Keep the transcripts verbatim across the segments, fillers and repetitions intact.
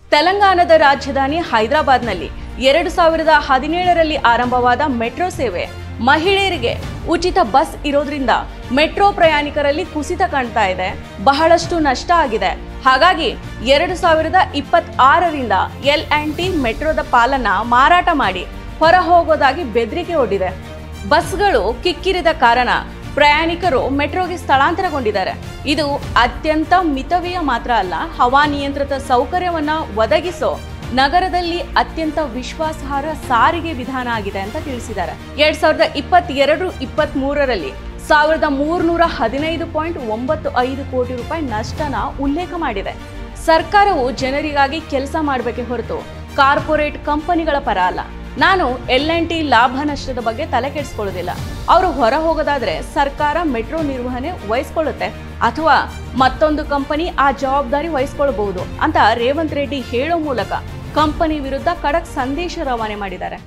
ತೆಲಂಗಾಣದ ರಾಜಧಾನಿ ಹೈದರಾಬಾದ್ನಲ್ಲಿ ಎರಡು ಸಾವಿರದ ಹದಿನೇಳರಲ್ಲಿ ಆರಂಭವಾದ ಮೆಟ್ರೋ ಸೇವೆ ಮಹಿಳೆಯರಿಗೆ ಉಚಿತ ಬಸ್ ಇರೋದ್ರಿಂದ ಮೆಟ್ರೋ ಪ್ರಯಾಣಿಕರಲ್ಲಿ ಕುಸಿತ ಕಾಣ್ತಾ ಇದೆ, ಬಹಳಷ್ಟು ನಷ್ಟ ಆಗಿದೆ. ಹಾಗಾಗಿ ಎರಡು ಸಾವಿರದ ಇಪ್ಪತ್ತಾರರಿಂದ ಎಲ್ ಆ್ಯಂಡ್ ಟಿ ಮೆಟ್ರೋದ ಪಾಲನ್ನ ಮಾರಾಟ ಮಾಡಿ ಹೊರ ಹೋಗೋದಾಗಿ ಬೆದರಿಕೆ ಒಡ್ಡಿದೆ. ಬಸ್ಗಳು ಕಿಕ್ಕಿರಿದ ಕಾರಣ ಪ್ರಯಾಣಿಕರು ಮೆಟ್ರೋಗೆ ಸ್ಥಳಾಂತರಗೊಂಡಿದ್ದಾರೆ. ಇದು ಅತ್ಯಂತ ಮಿತವ್ಯಯ ಮಾತ್ರ ಅಲ್ಲ, ಹವಾನಿಯಂತ್ರಿತ ಸೌಕರ್ಯವನ್ನ ಒದಗಿಸೋ ನಗರದಲ್ಲಿ ಅತ್ಯಂತ ವಿಶ್ವಾಸಾರ್ಹ ಸಾರಿಗೆ ವಿಧಾನ ಆಗಿದೆ ಅಂತ ತಿಳಿಸಿದ್ದಾರೆ. ಎರಡ್ ಸಾವಿರದ ಇಪ್ಪತ್ತೆರಡು ಇಪ್ಪತ್ತ್ ಮೂರರಲ್ಲಿ ಸಾವಿರದ ಮೂರ್ನೂರ ಹದಿನೈದು ಪಾಯಿಂಟ್ ಒಂಬತ್ತು ಐದು ಕೋಟಿ ರೂಪಾಯಿ ನಷ್ಟನ ಉಲ್ಲೇಖ ಮಾಡಿದೆ. ಸರ್ಕಾರವು ಜನರಿಗಾಗಿ ಕೆಲಸ ಮಾಡಬೇಕೆ ಹೊರತು ಕಾರ್ಪೊರೇಟ್ ಕಂಪನಿಗಳ ಪರ ಅಲ್ಲ. ನಾನು ಎಲ್ ಆ್ಯಂಡ್ ಟಿ ಲಾಭ ನಷ್ಟದ ಬಗ್ಗೆ ತಲೆ ಕೆಡಿಸ್ಕೊಳ್ಳೋದಿಲ್ಲ. ಅವರು ಹೊರ ಹೋಗೋದಾದ್ರೆ ಸರ್ಕಾರ ಮೆಟ್ರೋ ನಿರ್ವಹಣೆ ವಹಿಸ್ಕೊಳ್ಳುತ್ತೆ ಅಥವಾ ಮತ್ತೊಂದು ಕಂಪನಿ ಆ ಜವಾಬ್ದಾರಿ ವಹಿಸ್ಕೊಳ್ಬಹುದು ಅಂತ ರೇವಂತ್ ರೆಡ್ಡಿ ಹೇಳೋ ಮೂಲಕ ಕಂಪನಿ ವಿರುದ್ಧ ಖಡಕ್ ಸಂದೇಶ ರವಾನೆ ಮಾಡಿದ್ದಾರೆ.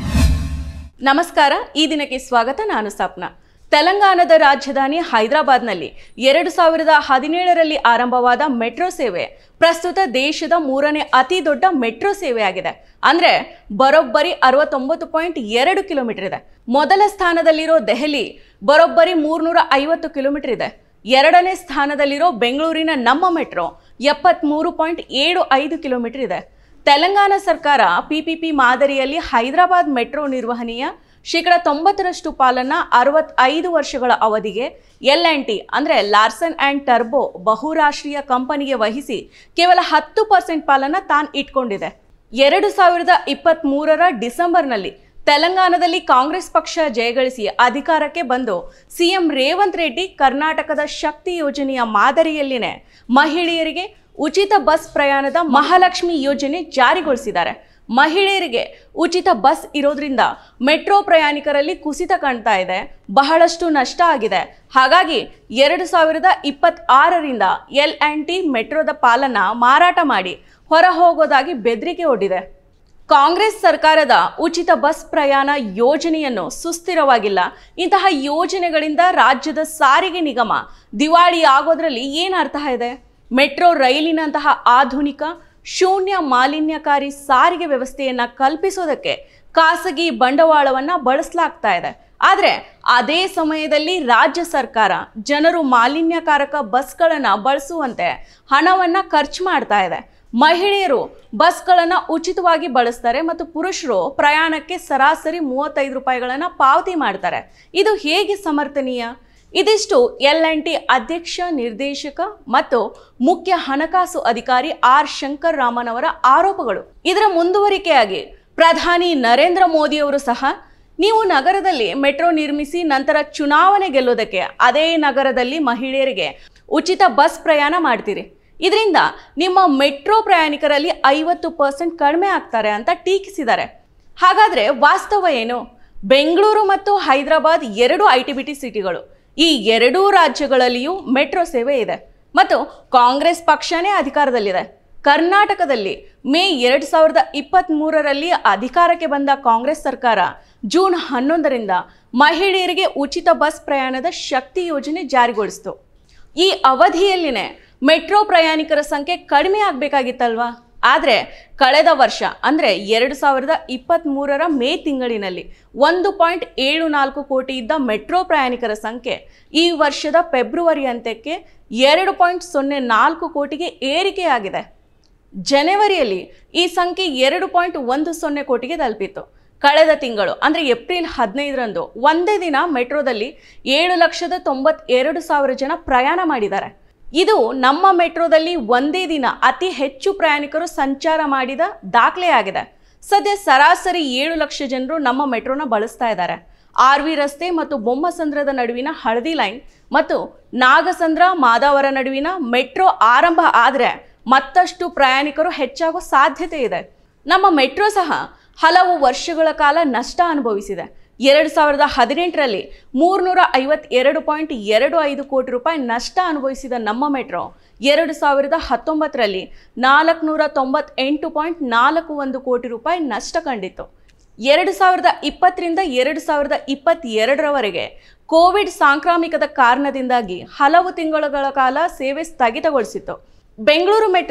ನಮಸ್ಕಾರ, ಈ ದಿನಕ್ಕೆ ಸ್ವಾಗತ. ನಾನು ಸಪ್ನ. ತೆಲಂಗಾಣದ ರಾಜಧಾನಿ ಹೈದರಾಬಾದ್ನಲ್ಲಿ ಎರಡು ಸಾವಿರದ ಹದಿನೇಳರಲ್ಲಿ ಆರಂಭವಾದ ಮೆಟ್ರೋ ಸೇವೆ ಪ್ರಸ್ತುತ ದೇಶದ ಮೂರನೇ ಅತಿ ದೊಡ್ಡ ಮೆಟ್ರೋ ಸೇವೆ ಆಗಿದೆ. ಅಂದ್ರೆ ಬರೋಬ್ಬರಿ ಅರವತ್ತೊಂಬತ್ತು ಪಾಯಿಂಟ್ ಎರಡು ಕಿಲೋಮೀಟರ್ ಇದೆ. ಮೊದಲ ಸ್ಥಾನದಲ್ಲಿರೋ ದೆಹಲಿ ಬರೋಬ್ಬರಿ ಮೂರ್ನೂರ ಐವತ್ತು ಕಿಲೋಮೀಟರ್ ಇದೆ. ಎರಡನೇ ಸ್ಥಾನದಲ್ಲಿರೋ ಬೆಂಗಳೂರಿನ ನಮ್ಮ ಮೆಟ್ರೋ ಎಪ್ಪತ್ಮೂರು ಪಾಯಿಂಟ್ ಏಳು ಐದು ಕಿಲೋಮೀಟರ್ ಇದೆ. ತೆಲಂಗಾಣ ಸರ್ಕಾರ ಪಿಪಿಪಿ ಮಾದರಿಯಲ್ಲಿ ಹೈದರಾಬಾದ್ ಮೆಟ್ರೋ ನಿರ್ವಹಣೆಯ ಶೇಕಡ ತೊಂಬತ್ತರಷ್ಟು ಪಾಲನ್ನ ಅರವತ್ತೈದು ವರ್ಷಗಳ ಅವಧಿಗೆ ಎಲ್ ಆ್ಯಂಡ್ ಟಿ ಅಂದ್ರೆ ಲಾರ್ಸನ್ ಆ್ಯಂಡ್ ಟರ್ಬೋ ಬಹುರಾಷ್ಟ್ರೀಯ ಕಂಪನಿಗೆ ವಹಿಸಿ ಕೇವಲ ಹತ್ತು ಪರ್ಸೆಂಟ್ ಪಾಲನ್ನ ತಾನು ಇಟ್ಕೊಂಡಿದೆ. ಎರಡು ಸಾವಿರದ ಇಪ್ಪತ್ತ್ ಮೂರರ ಡಿಸೆಂಬರ್ನಲ್ಲಿ ತೆಲಂಗಾಣದಲ್ಲಿ ಕಾಂಗ್ರೆಸ್ ಪಕ್ಷ ಜಯಗಳಿಸಿ ಅಧಿಕಾರಕ್ಕೆ ಬಂದು ಸಿಎಂ ರೇವಂತ್ ರೆಡ್ಡಿ ಕರ್ನಾಟಕದ ಶಕ್ತಿ ಯೋಜನೆಯ ಮಾದರಿಯಲ್ಲಿನೇ ಮಹಿಳೆಯರಿಗೆ ಉಚಿತ ಬಸ್ ಪ್ರಯಾಣದ ಮಹಾಲಕ್ಷ್ಮಿ ಯೋಜನೆ ಜಾರಿಗೊಳಿಸಿದ್ದಾರೆ. ಮಹಿಳೆಯರಿಗೆ ಉಚಿತ ಬಸ್ ಇರೋದ್ರಿಂದ ಮೆಟ್ರೋ ಪ್ರಯಾಣಿಕರಲ್ಲಿ ಕುಸಿತ ಕಾಣ್ತಾ ಇದೆ, ಬಹಳಷ್ಟು ನಷ್ಟ ಆಗಿದೆ. ಹಾಗಾಗಿ ಎರಡು ಸಾವಿರದ ಇಪ್ಪತ್ತಾರರಿಂದ ಎಲ್ ಆ್ಯಂಡ್ ಟಿ ಮೆಟ್ರೋದ ಪಾಲನ್ನ ಮಾರಾಟ ಮಾಡಿ ಹೊರ ಹೋಗೋದಾಗಿ ಬೆದರಿಕೆ ಒಡ್ಡಿದೆ. ಕಾಂಗ್ರೆಸ್ ಸರ್ಕಾರದ ಉಚಿತ ಬಸ್ ಪ್ರಯಾಣ ಯೋಜನೆಯನ್ನು ಸುಸ್ಥಿರವಾಗಿಲ್ಲ. ಇಂತಹ ಯೋಜನೆಗಳಿಂದ ರಾಜ್ಯದ ಸಾರಿಗೆ ನಿಗಮ ದಿವಾಳಿ ಆಗೋದ್ರಲ್ಲಿ ಏನು ಅರ್ಥ ಇದೆ? ಮೆಟ್ರೋ ರೈಲಿನಂತಹ ಆಧುನಿಕ ಶೂನ್ಯ ಮಾಲಿನ್ಯಕಾರಿ ಸಾರಿಗೆ ವ್ಯವಸ್ಥೆಯನ್ನ ಕಲ್ಪಿಸೋದಕ್ಕೆ ಖಾಸಗಿ ಬಂಡವಾಳವನ್ನ ಬಳಸಲಾಗ್ತಾ ಇದೆ. ಆದರೆ ಅದೇ ಸಮಯದಲ್ಲಿ ರಾಜ್ಯ ಸರ್ಕಾರ ಜನರು ಮಾಲಿನ್ಯಕಾರಕ ಬಸ್ಗಳನ್ನ ಬಳಸುವಂತೆ ಹಣವನ್ನ ಖರ್ಚು ಮಾಡ್ತಾ ಇದೆ. ಮಹಿಳೆಯರು ಬಸ್ಗಳನ್ನ ಉಚಿತವಾಗಿ ಬಳಸ್ತಾರೆ ಮತ್ತು ಪುರುಷರು ಪ್ರಯಾಣಕ್ಕೆ ಸರಾಸರಿ ಮೂವತ್ತೈದು ರೂಪಾಯಿಗಳನ್ನ ಪಾವತಿ ಮಾಡ್ತಾರೆ. ಇದು ಹೇಗೆ ಸಮರ್ಥನೀಯ? ಇದಿಷ್ಟು ಎಲ್ ಆ್ಯಂಡ್ ಟಿ ಅಧ್ಯಕ್ಷ, ನಿರ್ದೇಶಕ ಮತ್ತು ಮುಖ್ಯ ಹಣಕಾಸು ಅಧಿಕಾರಿ ಆರ್ ಶಂಕರ್ ರಾಮನ್ ಅವರ ಆರೋಪಗಳು. ಇದರ ಮುಂದುವರಿಕೆಯಾಗಿ ಪ್ರಧಾನಿ ನರೇಂದ್ರ ಮೋದಿ ಅವರು ಸಹ ನೀವು ನಗರದಲ್ಲಿ ಮೆಟ್ರೋ ನಿರ್ಮಿಸಿ ನಂತರ ಚುನಾವಣೆ ಗೆಲ್ಲೋದಕ್ಕೆ ಅದೇ ನಗರದಲ್ಲಿ ಮಹಿಳೆಯರಿಗೆ ಉಚಿತ ಬಸ್ ಪ್ರಯಾಣ ಮಾಡ್ತೀರಿ, ಇದರಿಂದ ನಿಮ್ಮ ಮೆಟ್ರೋ ಪ್ರಯಾಣಿಕರಲ್ಲಿ ಐವತ್ತು ಪರ್ಸೆಂಟ್ ಕಡಿಮೆ ಆಗ್ತಾರೆ ಅಂತ ಟೀಕಿಸಿದ್ದಾರೆ. ಹಾಗಾದ್ರೆ ವಾಸ್ತವ ಏನು? ಬೆಂಗಳೂರು ಮತ್ತು ಹೈದರಾಬಾದ್ ಎರಡು ಐ ಟಿ ಬಿ ಟಿ ಸಿಟಿಗಳು. ಈ ಎರಡೂ ರಾಜ್ಯಗಳಲ್ಲಿಯೂ ಮೆಟ್ರೋ ಸೇವೆ ಇದೆ ಮತ್ತು ಕಾಂಗ್ರೆಸ್ ಪಕ್ಷನೇ ಅಧಿಕಾರದಲ್ಲಿದೆ. ಕರ್ನಾಟಕದಲ್ಲಿ ಮೇ ಎರಡು ಸಾವಿರದ ಇಪ್ಪತ್ತ್ ಮೂರರಲ್ಲಿ ಅಧಿಕಾರಕ್ಕೆ ಬಂದ ಕಾಂಗ್ರೆಸ್ ಸರ್ಕಾರ ಜೂನ್ ಹನ್ನೊಂದರಿಂದ ಮಹಿಳೆಯರಿಗೆ ಉಚಿತ ಬಸ್ ಪ್ರಯಾಣದ ಶಕ್ತಿ ಯೋಜನೆ ಜಾರಿಗೊಳಿಸಿತು. ಈ ಅವಧಿಯಲ್ಲಿನೇ ಮೆಟ್ರೋ ಪ್ರಯಾಣಿಕರ ಸಂಖ್ಯೆ ಕಡಿಮೆ ಆಗಬೇಕಾಗಿತ್ತಲ್ವಾ? ಆದರೆ ಕಳೆದ ವರ್ಷ ಅಂದರೆ ಎರಡು ಸಾವಿರದ ಇಪ್ಪತ್ತ್ ಮೂರರ ಮೇ ತಿಂಗಳಿನಲ್ಲಿ ಒಂದು ಪಾಯಿಂಟ್ ಏಳು ನಾಲ್ಕು ಕೋಟಿ ಇದ್ದ ಮೆಟ್ರೋ ಪ್ರಯಾಣಿಕರ ಸಂಖ್ಯೆ ಈ ವರ್ಷದ ಫೆಬ್ರವರಿ ಅಂತ್ಯಕ್ಕೆ ಎರಡು ಪಾಯಿಂಟ್ ಸೊನ್ನೆ ನಾಲ್ಕು ಕೋಟಿಗೆ ಏರಿಕೆಯಾಗಿದೆ. ಜನವರಿಯಲ್ಲಿ ಈ ಸಂಖ್ಯೆ ಎರಡು ಪಾಯಿಂಟ್ ಒಂದು ಸೊನ್ನೆ ಕೋಟಿಗೆ ತಲುಪಿತ್ತು. ಕಳೆದ ತಿಂಗಳು ಅಂದರೆ ಏಪ್ರಿಲ್ ಹದಿನೈದರಂದು ಒಂದೇ ದಿನ ಮೆಟ್ರೋದಲ್ಲಿ ಏಳು ಲಕ್ಷದ ತೊಂಬತ್ತೆರಡು ಸಾವಿರ ಜನ ಪ್ರಯಾಣ ಮಾಡಿದ್ದಾರೆ. ಇದು ನಮ್ಮ ಮೆಟ್ರೋದಲ್ಲಿ ಒಂದೇ ದಿನ ಅತಿ ಹೆಚ್ಚು ಪ್ರಯಾಣಿಕರು ಸಂಚಾರ ಮಾಡಿದ ದಾಖಲೆಯಾಗಿದೆ. ಸದ್ಯ ಸರಾಸರಿ ಏಳು ಲಕ್ಷ ಜನರು ನಮ್ಮ ಮೆಟ್ರೋನ ಬಳಸ್ತಾ ಇದ್ದಾರೆ. ಆರ್ ವಿ ರಸ್ತೆ ಮತ್ತು ಬೊಮ್ಮಸಂದ್ರದ ನಡುವಿನ ಹಳದಿ ಲೈನ್ ಮತ್ತು ನಾಗಸಂದ್ರ ಮಾದಾವರ ನಡುವಿನ ಮೆಟ್ರೋ ಆರಂಭ ಆದರೆ ಮತ್ತಷ್ಟು ಪ್ರಯಾಣಿಕರು ಹೆಚ್ಚಾಗೋ ಸಾಧ್ಯತೆ ಇದೆ. ನಮ್ಮ ಮೆಟ್ರೋ ಸಹ ಹಲವು ವರ್ಷಗಳ ಕಾಲ ನಷ್ಟ ಅನುಭವಿಸಿದೆ. ಎರಡು ಸಾವಿರದ ಹದಿನೆಂಟರಲ್ಲಿ ಮೂರ್ನೂರ ಐವತ್ತೆರಡು ಪಾಯಿಂಟ್ ಎರಡು ಐದು ಕೋಟಿ ರೂಪಾಯಿ ನಷ್ಟ ಅನುಭವಿಸಿದ ನಮ್ಮ ಮೆಟ್ರೋ ಎರಡು ಸಾವಿರದ ಹತ್ತೊಂಬತ್ತರಲ್ಲಿ ನಾಲ್ಕುನೂರ ತೊಂಬತ್ತೆಂಟು ಪಾಯಿಂಟ್ ನಾಲ್ಕು ಒಂದು ಕೋಟಿ ರೂಪಾಯಿ ನಷ್ಟ ಕಂಡಿತ್ತು. ಎರಡು ಸಾವಿರದ ಇಪ್ಪತ್ತರಿಂದ ಎರಡು ಸಾವಿರದ ಇಪ್ಪತ್ತೆರಡರವರೆಗೆ ಕೋವಿಡ್ ಸಾಂಕ್ರಾಮಿಕದ ಕಾರಣದಿಂದಾಗಿ ಹಲವು ತಿಂಗಳುಗಳ ಕಾಲ ಸೇವೆ ಸ್ಥಗಿತಗೊಳಿಸಿತ್ತು. ಬೆಂಗಳೂರು ಮೆಟ್ರೋ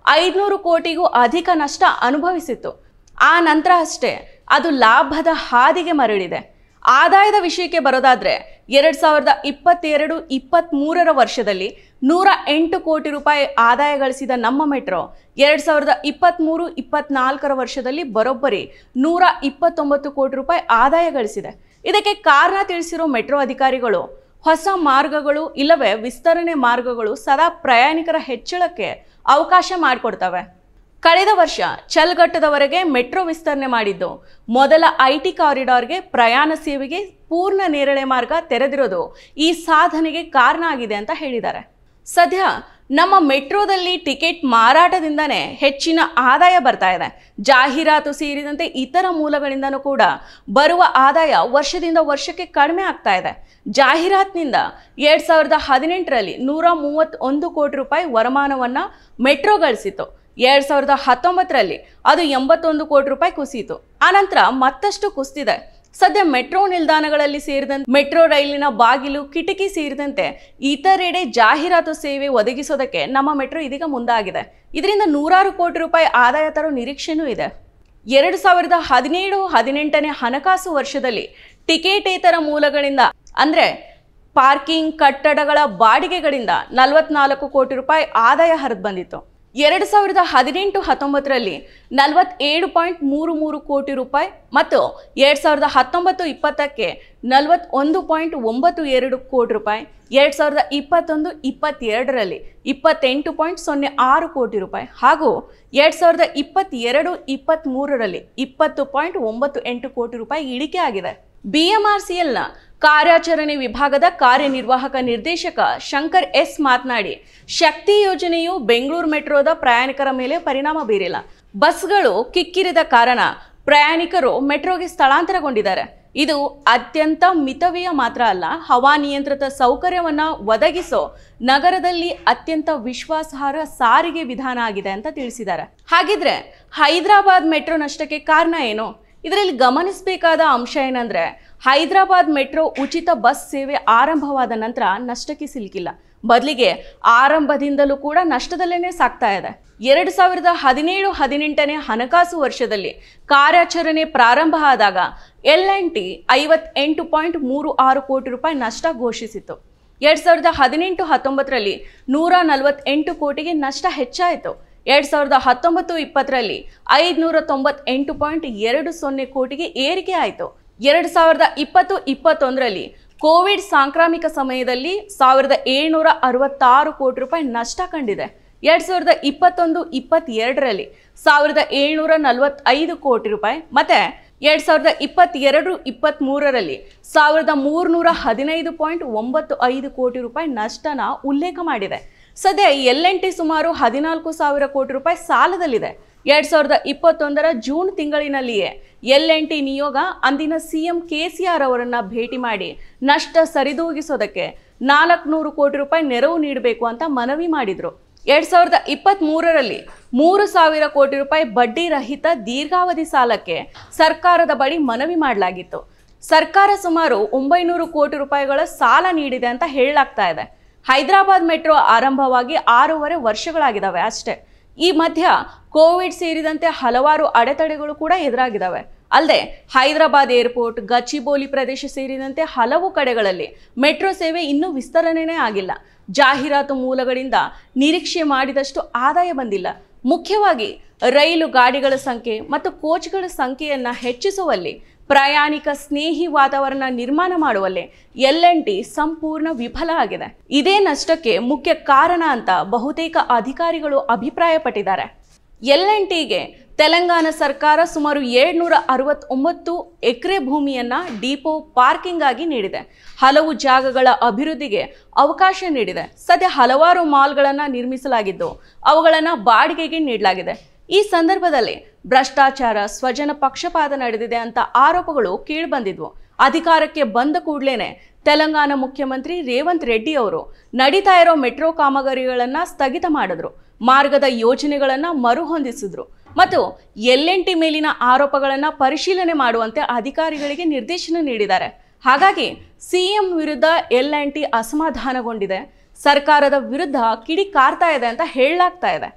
ಐದುನೂರು ಕೋಟಿಗೂ ಅಧಿಕ ನಷ್ಟ ಅನುಭವಿಸಿತ್ತು. ಆ ನಂತರ ಅಷ್ಟೇ ಅದು ಲಾಭದ ಹಾದಿಗೆ ಮರಳಿದೆ. ಆದಾಯದ ವಿಷಯಕ್ಕೆ ಬರೋದಾದ್ರೆ ಎರಡ್ ಸಾವಿರದ ಇಪ್ಪತ್ತೆರಡು ಇಪ್ಪತ್ತ್ ಮೂರರ ವರ್ಷದಲ್ಲಿ ನೂರ ಎಂಟು ಕೋಟಿ ರೂಪಾಯಿ ಆದಾಯ ಗಳಿಸಿದ ನಮ್ಮ ಮೆಟ್ರೋ ಎರಡ್ ಸಾವಿರದ ಇಪ್ಪತ್ತ್ ಮೂರು ಇಪ್ಪತ್ನಾಲ್ಕರ ವರ್ಷದಲ್ಲಿ ಬರೋಬ್ಬರಿ ನೂರ ಇಪ್ಪತ್ತೊಂಬತ್ತು ಕೋಟಿ ರೂಪಾಯಿ ಆದಾಯ ಗಳಿಸಿದೆ. ಇದಕ್ಕೆ ಕಾರಣ ತಿಳಿಸಿರೋ ಮೆಟ್ರೋ ಅಧಿಕಾರಿಗಳು ಹೊಸ ಮಾರ್ಗಗಳು ಇಲ್ಲವೇ ವಿಸ್ತರಣೆ ಮಾರ್ಗಗಳು ಸದಾ ಪ್ರಯಾಣಿಕರ ಹೆಚ್ಚಳಕ್ಕೆ ಅವಕಾಶ ಮಾಡಿಕೊಡ್ತವೆ. ಕಳೆದ ವರ್ಷ ಚಲ್ಗಟ್ಟದವರೆಗೆ ಮೆಟ್ರೋ ವಿಸ್ತರಣೆ ಮಾಡಿದ್ದು ಮೊದಲ ಐ ಟಿ ಕಾರಿಡಾರ್ಗೆ ಪ್ರಯಾಣ ಸೇವೆಗೆ ಪೂರ್ಣ ನೇರಳೆ ಮಾರ್ಗ ತೆರೆದಿರೋದು ಈ ಸಾಧನೆಗೆ ಕಾರಣ ಆಗಿದೆ ಅಂತ ಹೇಳಿದ್ದಾರೆ. ಸದ್ಯ ನಮ್ಮ ಮೆಟ್ರೋದಲ್ಲಿ ಟಿಕೆಟ್ ಮಾರಾಟದಿಂದನೇ ಹೆಚ್ಚಿನ ಆದಾಯ ಬರ್ತಾ ಇದೆ. ಜಾಹೀರಾತು ಸೇರಿದಂತೆ ಇತರ ಮೂಲಗಳಿಂದನೂ ಕೂಡ ಬರುವ ಆದಾಯ ವರ್ಷದಿಂದ ವರ್ಷಕ್ಕೆ ಕಡಿಮೆ ಆಗ್ತಾ ಇದೆ. ಜಾಹೀರಾತಿನಿಂದ ಎರಡ್ ಸಾವಿರದ ಹದಿನೆಂಟರಲ್ಲಿ ನೂರ ಮೂವತ್ತೊಂದು ಕೋಟಿ ರೂಪಾಯಿ ವರಮಾನವನ್ನ ಮೆಟ್ರೋ ಗಳಿಸಿತು. ಎರಡ್ ಸಾವಿರದ ಹತ್ತೊಂಬತ್ತರಲ್ಲಿ ಅದು ಎಂಬತ್ತೊಂದು ಕೋಟಿ ರೂಪಾಯಿ ಕುಸಿಯಿತು. ಆನಂತರ ಮತ್ತಷ್ಟು ಕುಸಿದಿದೆ. ಸದ್ಯ ಮೆಟ್ರೋ ನಿಲ್ದಾಣಗಳಲ್ಲಿ ಸೇರಿದಂತೆ ಮೆಟ್ರೋ ರೈಲಿನ ಬಾಗಿಲು ಕಿಟಕಿ ಸೇರಿದಂತೆ ಇತರೆಡೆ ಜಾಹೀರಾತು ಸೇವೆ ಒದಗಿಸೋದಕ್ಕೆ ನಮ್ಮ ಮೆಟ್ರೋ ಇದೀಗ ಮುಂದಾಗಿದೆ. ಇದರಿಂದ ನೂರಾರು ಕೋಟಿ ರೂಪಾಯಿ ಆದಾಯ ತರೋ ನಿರೀಕ್ಷೆನೂ ಇದೆ. ಎರಡು ಸಾವಿರದ ಹದಿನೇಳು ಹದಿನೆಂಟನೇ ಹಣಕಾಸು ವರ್ಷದಲ್ಲಿ ಟಿಕೆಟೇತರ ಮೂಲಗಳಿಂದ ಅಂದ್ರೆ ಪಾರ್ಕಿಂಗ್, ಕಟ್ಟಡಗಳ ಬಾಡಿಗೆಗಳಿಂದ ನಲವತ್ನಾಲ್ಕು ಕೋಟಿ ರೂಪಾಯಿ ಆದಾಯ ಹರಿದು ಬಂದಿತ್ತು. ಎರಡು ಸಾವಿರದ ಹದಿನೆಂಟು ಹತ್ತೊಂಬತ್ತರಲ್ಲಿ ನಲವತ್ತೇಳು ಪಾಯಿಂಟ್ ಮೂರು ಮೂರು ಕೋಟಿ ರೂಪಾಯಿ ಮತ್ತು ಎರಡ್ ಸಾವಿರದ ಹತ್ತೊಂಬತ್ತು ಇಪ್ಪತ್ತಕ್ಕೆ ನಲವತ್ತೊಂದು ಪಾಯಿಂಟ್ ಒಂಬತ್ತು ಎರಡು ಕೋಟಿ ರೂಪಾಯಿ, ಎರಡ್ ಸಾವಿರದ ಇಪ್ಪತ್ತೊಂದು ಇಪ್ಪತ್ತೆರಡರಲ್ಲಿ ಇಪ್ಪತ್ತೆಂಟು ಪಾಯಿಂಟ್ ಸೊನ್ನೆ ಆರು ಕೋಟಿ ರೂಪಾಯಿ ಹಾಗೂ ಎರಡ್ ಸಾವಿರದ ಇಪ್ಪತ್ತೆರಡು ಇಪ್ಪತ್ತ್ ಮೂರರಲ್ಲಿ ಇಪ್ಪತ್ತು ಪಾಯಿಂಟ್ ಒಂಬತ್ತು ಎಂಟು ಕೋಟಿ ರೂಪಾಯಿ ಇಳಿಕೆ ಆಗಿದೆ. ಬಿ ಎಂ ಆರ್ ಸಿ ಎಲ್ನ ಕಾರ್ಯಾಚರಣೆ ವಿಭಾಗದ ಕಾರ್ಯನಿರ್ವಾಹಕ ನಿರ್ದೇಶಕ ಶಂಕರ್ ಎಸ್ ಮಾತನಾಡಿ, ಶಕ್ತಿ ಯೋಜನೆಯು ಬೆಂಗಳೂರು ಮೆಟ್ರೋದ ಪ್ರಯಾಣಿಕರ ಮೇಲೆ ಪರಿಣಾಮ ಬೀರಿಲ್ಲ. ಬಸ್ಗಳು ಕಿಕ್ಕಿರಿದ ಕಾರಣ ಪ್ರಯಾಣಿಕರು ಮೆಟ್ರೋಗೆ ಸ್ಥಳಾಂತರಗೊಂಡಿದ್ದಾರೆ. ಇದು ಅತ್ಯಂತ ಮಿತವ್ಯಯ ಮಾತ್ರ ಅಲ್ಲ, ಹವಾನಿಯಂತ್ರಿತ ಸೌಕರ್ಯವನ್ನ ಒದಗಿಸೋ ನಗರದಲ್ಲಿ ಅತ್ಯಂತ ವಿಶ್ವಾಸಾರ್ಹ ಸಾರಿಗೆ ವಿಧಾನ ಆಗಿದೆ ಅಂತ ತಿಳಿಸಿದ್ದಾರೆ. ಹಾಗಿದ್ರೆ ಹೈದರಾಬಾದ್ ಮೆಟ್ರೋ ನಷ್ಟಕ್ಕೆ ಕಾರಣ ಏನು? ಇದರಲ್ಲಿ ಗಮನಿಸಬೇಕಾದ ಅಂಶ ಏನಂದ್ರೆ, ಹೈದರಾಬಾದ್ ಮೆಟ್ರೋ ಉಚಿತ ಬಸ್ ಸೇವೆ ಆರಂಭವಾದ ನಂತರ ನಷ್ಟಕ್ಕೆ ಸಿಲುಕಿಲ್ಲ. ಬದಲಿಗೆ ಆರಂಭದಿಂದಲೂ ಕೂಡ ನಷ್ಟದಲ್ಲೇನೆ ಸಾಗ್ತಾ ಇದೆ. ಎರಡು ಸಾವಿರದ ಹದಿನೇಳು ಹದಿನೆಂಟನೇ ಹಣಕಾಸು ವರ್ಷದಲ್ಲಿ ಕಾರ್ಯಾಚರಣೆ ಪ್ರಾರಂಭ ಆದಾಗ ಎಲ್ ಅಂಡ್ ಟಿ ಐವತ್ತೆಂಟು ಪಾಯಿಂಟ್ ಮೂರು ಆರು ಕೋಟಿ ರೂಪಾಯಿ ನಷ್ಟ ಘೋಷಿಸಿತ್ತು. ಎರಡ್ ಸಾವಿರದ ಹದಿನೆಂಟು ಹತ್ತೊಂಬತ್ತರಲ್ಲಿ ನೂರ ನಲವತ್ತೆಂಟು ಕೋಟಿಗೆ ನಷ್ಟ ಹೆಚ್ಚಾಯಿತು. ಎರಡ್ ಸಾವಿರದ ಹತ್ತೊಂಬತ್ತು ಇಪ್ಪತ್ತರಲ್ಲಿ ಐದುನೂರ ತೊಂಬತ್ತೆಂಟು ಪಾಯಿಂಟ್ ಎರಡು ಸೊನ್ನೆ ಕೋಟಿಗೆ ಏರಿಕೆ ಆಯಿತು. ಎರಡ್ ಸಾವಿರದ ಇಪ್ಪತ್ತು ಇಪ್ಪತ್ತೊಂದರಲ್ಲಿ ಕೋವಿಡ್ ಸಾಂಕ್ರಾಮಿಕ ಸಮಯದಲ್ಲಿ ಸಾವಿರದ ಏಳ್ನೂರ ಅರವತ್ತಾರು ಕೋಟಿ ರೂಪಾಯಿ ನಷ್ಟ ಕಂಡಿದೆ. ಎರಡ್ ಸಾವಿರದ ಇಪ್ಪತ್ತೊಂದು ಇಪ್ಪತ್ತೆರಡರಲ್ಲಿ ಸಾವಿರದ ಏಳ್ನೂರ ನಲವತ್ತೈದು ಕೋಟಿ ರೂಪಾಯಿ ಮತ್ತೆ ಎರಡ್ ಸಾವಿರದ ಇಪ್ಪತ್ತೆರಡು ಇಪ್ಪತ್ತ್ ಮೂರರಲ್ಲಿ ಸಾವಿರದ ಮೂರ್ನೂರ ಹದಿನೈದು ಪಾಯಿಂಟ್ ಒಂಬತ್ತು ಐದು ಕೋಟಿ ರೂಪಾಯಿ ನಷ್ಟನ ಉಲ್ಲೇಖ ಮಾಡಿದೆ. ಸದ್ಯ ಎಲ್ ಅಂಡ್ ಟಿ ಸುಮಾರು ಹದಿನಾಲ್ಕು ಸಾವಿರ ಕೋಟಿ ರೂಪಾಯಿ ಸಾಲದಲ್ಲಿದೆ. ಎರಡ್ ಸಾವಿರದ ಇಪ್ಪತ್ತೊಂದರ ಜೂನ್ ತಿಂಗಳಿನಲ್ಲಿಯೇ ಎಲ್ ಅಂಡ್ ಟಿ ನಿಯೋಗ ಅಂದಿನ ಸಿಎಂ ಕೆ ಸಿ ಆರ್ ಅವರನ್ನ ಭೇಟಿ ಮಾಡಿ ನಷ್ಟ ಸರಿದೂಗಿಸೋದಕ್ಕೆ ನಾಲ್ಕುನೂರು ಕೋಟಿ ರೂಪಾಯಿ ನೆರವು ನೀಡಬೇಕು ಅಂತ ಮನವಿ ಮಾಡಿದ್ರು. ಎರಡ್ ಸಾವಿರದ ಇಪ್ಪತ್ತ್ ಮೂರರಲ್ಲಿ ಮೂರು ಸಾವಿರ ಕೋಟಿ ರೂಪಾಯಿ ಬಡ್ಡಿ ರಹಿತ ದೀರ್ಘಾವಧಿ ಸಾಲಕ್ಕೆ ಸರ್ಕಾರದ ಬಳಿ ಮನವಿ ಮಾಡಲಾಗಿತ್ತು. ಸರ್ಕಾರ ಸುಮಾರು ಒಂಬೈನೂರು ಕೋಟಿ ರೂಪಾಯಿಗಳ ಸಾಲ ನೀಡಿದೆ ಅಂತ ಹೇಳಲಾಗ್ತಾ ಇದೆ. ಹೈದರಾಬಾದ್ ಮೆಟ್ರೋ ಆರಂಭವಾಗಿ ಆರೂವರೆ ವರ್ಷಗಳಾಗಿದ್ದಾವೆ ಅಷ್ಟೇ. ಈ ಮಧ್ಯ ಕೋವಿಡ್ ಸೇರಿದಂತೆ ಹಲವಾರು ಅಡೆತಡೆಗಳು ಕೂಡ ಎದುರಾಗಿದ್ದಾವೆ. ಅಲ್ಲದೆ ಹೈದರಾಬಾದ್ ಏರ್ಪೋರ್ಟ್, ಗಚಿಬೋಲಿ ಪ್ರದೇಶ ಸೇರಿದಂತೆ ಹಲವು ಕಡೆಗಳಲ್ಲಿ ಮೆಟ್ರೋ ಸೇವೆ ಇನ್ನೂ ವಿಸ್ತರಣೆನೇ ಆಗಿಲ್ಲ. ಜಾಹೀರಾತು ಮೂಲಗಳಿಂದ ನಿರೀಕ್ಷೆ ಮಾಡಿದಷ್ಟು ಆದಾಯ ಬಂದಿಲ್ಲ. ಮುಖ್ಯವಾಗಿ ರೈಲು ಗಾಡಿಗಳ ಸಂಖ್ಯೆ ಮತ್ತು ಕೋಚ್ಗಳ ಸಂಖ್ಯೆಯನ್ನು ಹೆಚ್ಚಿಸುವಲ್ಲಿ, ಪ್ರಯಾಣಿಕ ಸ್ನೇಹಿ ವಾತಾವರಣ ನಿರ್ಮಾಣ ಮಾಡುವಲ್ಲಿ ಎಲ್ ಅಂಡ್ ಟಿ ಸಂಪೂರ್ಣ ವಿಫಲ ಆಗಿದೆ. ಇದೇ ನಷ್ಟಕ್ಕೆ ಮುಖ್ಯ ಕಾರಣ ಅಂತ ಬಹುತೇಕ ಅಧಿಕಾರಿಗಳು ಅಭಿಪ್ರಾಯಪಟ್ಟಿದ್ದಾರೆ. ಎಲ್ ಅಂಡ್ ಟಿಗೆ ತೆಲಂಗಾಣ ಸರ್ಕಾರ ಸುಮಾರು ಏಳ್ನೂರ ಅರವತ್ತೊಂಬತ್ತು ಎಕರೆ ಭೂಮಿಯನ್ನ ಡಿಪೋ ಪಾರ್ಕಿಂಗ್ ಆಗಿ ನೀಡಿದೆ. ಹಲವು ಜಾಗಗಳ ಅಭಿವೃದ್ಧಿಗೆ ಅವಕಾಶ ನೀಡಿದೆ. ಸದ್ಯ ಹಲವಾರು ಮಾಲ್ಗಳನ್ನು ನಿರ್ಮಿಸಲಾಗಿದ್ದು ಅವುಗಳನ್ನು ಬಾಡಿಗೆಗೆ ನೀಡಲಾಗಿದೆ. ಈ ಸಂದರ್ಭದಲ್ಲಿ ಭ್ರಷ್ಟಾಚಾರ, ಸ್ವಜನ ಪಕ್ಷಪಾತ ನಡೆದಿದೆ ಅಂತ ಆರೋಪಗಳು ಕೇಳಿಬಂದಿದ್ವು. ಅಧಿಕಾರಕ್ಕೆ ಬಂದ ಕೂಡಲೇ ತೆಲಂಗಾಣ ಮುಖ್ಯಮಂತ್ರಿ ರೇವಂತ್ ರೆಡ್ಡಿ ಅವರು ನಡೀತಾ ಇರೋ ಮೆಟ್ರೋ ಕಾಮಗಾರಿಗಳನ್ನ ಸ್ಥಗಿತ ಮಾಡಿದ್ರು, ಮಾರ್ಗದ ಯೋಜನೆಗಳನ್ನ ಮರುಹೊಂದಿಸಿದ್ರು ಮತ್ತು ಎಲ್ ಅಂಡ್ ಟಿ ಮೇಲಿನ ಆರೋಪಗಳನ್ನ ಪರಿಶೀಲನೆ ಮಾಡುವಂತೆ ಅಧಿಕಾರಿಗಳಿಗೆ ನಿರ್ದೇಶನ ನೀಡಿದ್ದಾರೆ. ಹಾಗಾಗಿ ಸಿಎಂ ವಿರುದ್ಧ ಎಲ್ ಅಂಡ್ ಟಿ ಅಸಮಾಧಾನಗೊಂಡಿದೆ, ಸರ್ಕಾರದ ವಿರುದ್ಧ ಕಿಡಿ ಕಾರ್ತಾ ಇದೆ ಅಂತ ಹೇಳಲಾಗ್ತಾ ಇದೆ.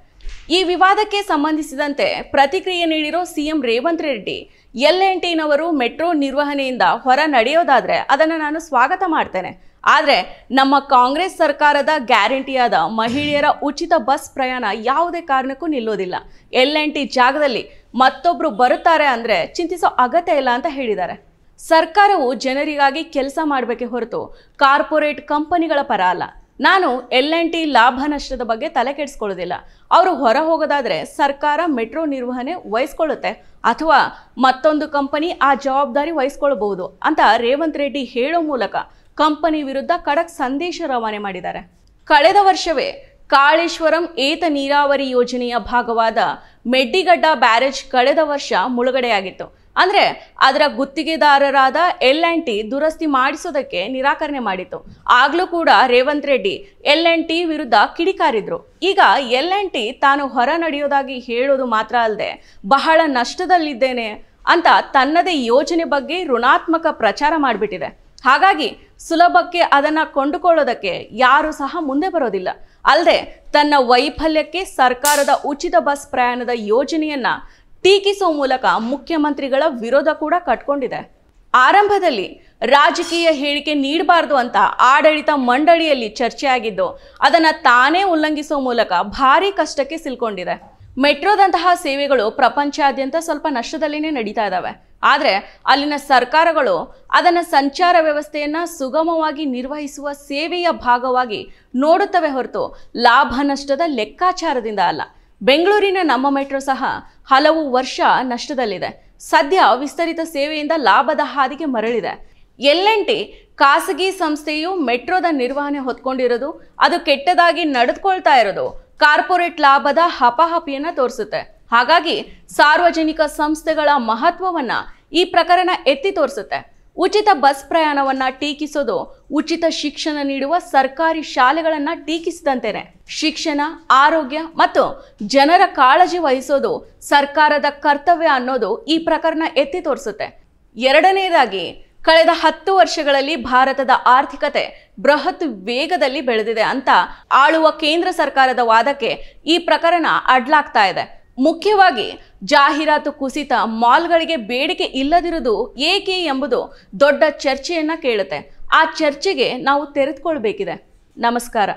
ಈ ವಿವಾದಕ್ಕೆ ಸಂಬಂಧಿಸಿದಂತೆ ಪ್ರತಿಕ್ರಿಯೆ ನೀಡಿರೋ CM Revanth Reddy, L and ಟಿನವರು ಮೆಟ್ರೋ ನಿರ್ವಹಣೆಯಿಂದ ಹೊರ ನಡೆಯೋದಾದ್ರೆ ಅದನ್ನು ನಾನು ಸ್ವಾಗತ ಮಾಡ್ತೇನೆ. ಆದರೆ ನಮ್ಮ ಕಾಂಗ್ರೆಸ್ ಸರ್ಕಾರದ ಗ್ಯಾರಂಟಿಯಾದ ಮಹಿಳೆಯರ ಉಚಿತ ಬಸ್ ಪ್ರಯಾಣ ಯಾವುದೇ ಕಾರಣಕ್ಕೂ ನಿಲ್ಲೋದಿಲ್ಲ. ಎಲ್ ಅಂಡ್ ಟಿ ಜಾಗದಲ್ಲಿ ಮತ್ತೊಬ್ರು ಬರುತ್ತಾರೆ ಅಂದ್ರೆ ಚಿಂತಿಸೋ ಅಗತ್ಯ ಇಲ್ಲ ಅಂತ ಹೇಳಿದ್ದಾರೆ. ಸರ್ಕಾರವು ಜನರಿಗಾಗಿ ಕೆಲಸ ಮಾಡಬೇಕೆ ಹೊರತು ಕಾರ್ಪೊರೇಟ್ ಕಂಪನಿಗಳ ಪರ ಅಲ್ಲ. ನಾನು ಎಲ್ ಅಂಡ್ ಟಿ ಲಾಭ ನಷ್ಟದ ಬಗ್ಗೆ ತಲೆ ಕೆಡಿಸ್ಕೊಳ್ಳೋದಿಲ್ಲ. ಅವರು ಹೊರ ಹೋಗೋದಾದ್ರೆ ಸರ್ಕಾರ ಮೆಟ್ರೋ ನಿರ್ವಹಣೆ ವಹಿಸ್ಕೊಳ್ಳುತ್ತೆ ಅಥವಾ ಮತ್ತೊಂದು ಕಂಪನಿ ಆ ಜವಾಬ್ದಾರಿ ವಹಿಸ್ಕೊಳ್ಬಹುದು ಅಂತ ರೇವಂತ್ ರೆಡ್ಡಿ ಹೇಳೋ ಮೂಲಕ ಕಂಪನಿ ವಿರುದ್ಧ ಖಡಕ್ ಸಂದೇಶ ರವಾನೆ ಮಾಡಿದ್ದಾರೆ. ಕಳೆದ ವರ್ಷವೇ ಕಾಳೇಶ್ವರಂ ಏತ ನೀರಾವರಿ ಯೋಜನೆಯ ಭಾಗವಾದ ಮೆಡ್ಡಿಗಡ್ಡ ಬ್ಯಾರೇಜ್ ಕಳೆದ ವರ್ಷ ಮುಳುಗಡೆಯಾಗಿತ್ತು. ಅಂದ್ರೆ ಅದರ ಗುತ್ತಿಗೆದಾರರಾದ ಎಲ್ ಅಂಡ್ ಟಿ ದುರಸ್ತಿ ಮಾಡಿಸೋದಕ್ಕೆ ನಿರಾಕರಣೆ ಮಾಡಿತ್ತು. ಆಗ್ಲೂ ಕೂಡ Revanth Reddy L and T ವಿರುದ್ಧ ಕಿಡಿಕಾರಿದ್ರು. ಈಗ ಎಲ್ ಅಂಡ್ ಟಿ ತಾನು ಹೊರ ನಡೆಯೋದಾಗಿ ಹೇಳೋದು ಮಾತ್ರ ಅಲ್ಲದೆ ಬಹಳ ನಷ್ಟದಲ್ಲಿದ್ದೇನೆ ಅಂತ ತನ್ನದೇ ಯೋಜನೆ ಬಗ್ಗೆ ಋಣಾತ್ಮಕ ಪ್ರಚಾರ ಮಾಡಿಬಿಟ್ಟಿದೆ. ಹಾಗಾಗಿ ಸುಲಭಕ್ಕೆ ಅದನ್ನ ಕೊಂಡುಕೊಳ್ಳೋದಕ್ಕೆ ಯಾರು ಸಹ ಮುಂದೆ ಬರೋದಿಲ್ಲ. ಅಲ್ಲದೆ ತನ್ನ ವೈಫಲ್ಯಕ್ಕೆ ಸರ್ಕಾರದ ಉಚಿತ ಬಸ್ ಪ್ರಯಾಣದ ಯೋಜನೆಯನ್ನ ಟೀಕಿಸುವ ಮೂಲಕ ಮುಖ್ಯಮಂತ್ರಿಗಳ ವಿರೋಧ ಕೂಡ ಕಟ್ಕೊಂಡಿದೆ. ಆರಂಭದಲ್ಲಿ ರಾಜಕೀಯ ಹೇಳಿಕೆ ನೀಡಬಾರದು ಅಂತ ಆಡಳಿತ ಮಂಡಳಿಯಲ್ಲಿ ಚರ್ಚೆಯಾಗಿದ್ದು ಅದನ್ನ ತಾನೇ ಉಲ್ಲಂಘಿಸುವ ಮೂಲಕ ಭಾರಿ ಕಷ್ಟಕ್ಕೆ ಸಿಲ್ಕೊಂಡಿದೆ. ಮೆಟ್ರೋದಂತಹ ಸೇವೆಗಳು ಪ್ರಪಂಚಾದ್ಯಂತ ಸ್ವಲ್ಪ ನಷ್ಟದಲ್ಲಿನೇ ನಡೀತಾ ಇದ್ದಾವೆ. ಆದರೆ ಅಲ್ಲಿನ ಸರ್ಕಾರಗಳು ಅದನ್ನ ಸಂಚಾರ ವ್ಯವಸ್ಥೆಯನ್ನ ಸುಗಮವಾಗಿ ನಿರ್ವಹಿಸುವ ಸೇವೆಯ ಭಾಗವಾಗಿ ನೋಡುತ್ತವೆ ಹೊರತು ಲಾಭ ನಷ್ಟದ ಲೆಕ್ಕಾಚಾರದಿಂದ ಅಲ್ಲ. ಬೆಂಗಳೂರಿನ ನಮ್ಮ ಮೆಟ್ರೋ ಸಹ ಹಲವು ವರ್ಷ ನಷ್ಟದಲ್ಲಿದೆ. ಸದ್ಯ ವಿಸ್ತರಿತ ಸೇವೆಯಿಂದ ಲಾಭದ ಹಾದಿಗೆ ಮರಳಿದೆ. ಎಲ್ ಅಂಡ್ ಟಿ ಖಾಸಗಿ ಸಂಸ್ಥೆಯು ಮೆಟ್ರೋದ ನಿರ್ವಹಣೆ ಹೊತ್ಕೊಂಡಿರೋದು, ಅದು ಕೆಟ್ಟದಾಗಿ ನಡೆದುಕೊಳ್ತಾ ಇರೋದು ಕಾರ್ಪೊರೇಟ್ ಲಾಭದ ಹಪಾಹಪಿಯನ್ನ ತೋರಿಸುತ್ತೆ. ಹಾಗಾಗಿ ಸಾರ್ವಜನಿಕ ಸಂಸ್ಥೆಗಳ ಮಹತ್ವವನ್ನ ಈ ಪ್ರಕರಣ ಎತ್ತಿ ತೋರಿಸುತ್ತೆ. ಉಚಿತ ಬಸ್ ಪ್ರಯಾಣವನ್ನ ಟೀಕಿಸೋದು ಉಚಿತ ಶಿಕ್ಷಣ ನೀಡುವ ಸರ್ಕಾರಿ ಶಾಲೆಗಳನ್ನ ಟೀಕಿಸಿದಂತೆಯೇ. ಶಿಕ್ಷಣ, ಆರೋಗ್ಯ ಮತ್ತು ಜನರ ಕಾಳಜಿ ವಹಿಸೋದು ಸರ್ಕಾರದ ಕರ್ತವ್ಯ ಅನ್ನೋದು ಈ ಪ್ರಕರಣ ಎತ್ತಿ ತೋರಿಸುತ್ತೆ. ಎರಡನೇದಾಗಿ, ಕಳೆದ ಹತ್ತು ವರ್ಷಗಳಲ್ಲಿ ಭಾರತದ ಆರ್ಥಿಕತೆ ಬೃಹತ್ ವೇಗದಲ್ಲಿ ಬೆಳೆದಿದೆ ಅಂತ ಆಳುವ ಕೇಂದ್ರ ಸರ್ಕಾರದ ವಾದಕ್ಕೆ ಈ ಪ್ರಕರಣ ಅಡ್ಲಾಗ್ತಾ ಇದೆ. ಮುಖ್ಯವಾಗಿ ಜಾಹೀರಾತು ಕುಸಿತ, ಮಾಲ್ಗಳಿಗೆ ಬೇಡಿಕೆ ಇಲ್ಲದಿರುವುದು ಏಕೆ ಎಂಬುದು ದೊಡ್ಡ ಚರ್ಚೆಯನ್ನ ಕೇಳುತ್ತೆ. ಆ ಚರ್ಚೆಗೆ ನಾವು ತೆರೆದುಕೊಳ್ಬೇಕಿದೆ. ನಮಸ್ಕಾರ.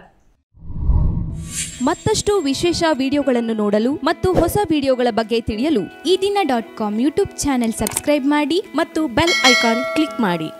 ಮತ್ತಷ್ಟು ವಿಶೇಷ ವಿಡಿಯೋಗಳನ್ನು ನೋಡಲು ಮತ್ತು ಹೊಸ ವಿಡಿಯೋಗಳ ಬಗ್ಗೆ ತಿಳಿಯಲು ಈ ದಿನ dot com YouTube channel subscribe ಮಾಡಿ ಮತ್ತು ಬೆಲ್ ಐಕಾನ್ ಕ್ಲಿಕ್ ಮಾಡಿ.